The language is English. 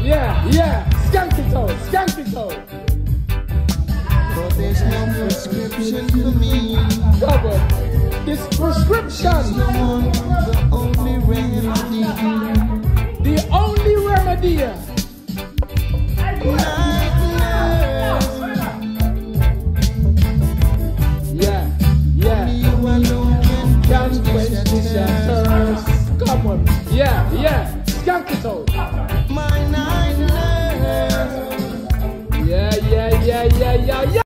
Yeah. Skank it out. But there's no prescription for me. This prescription. The only remedy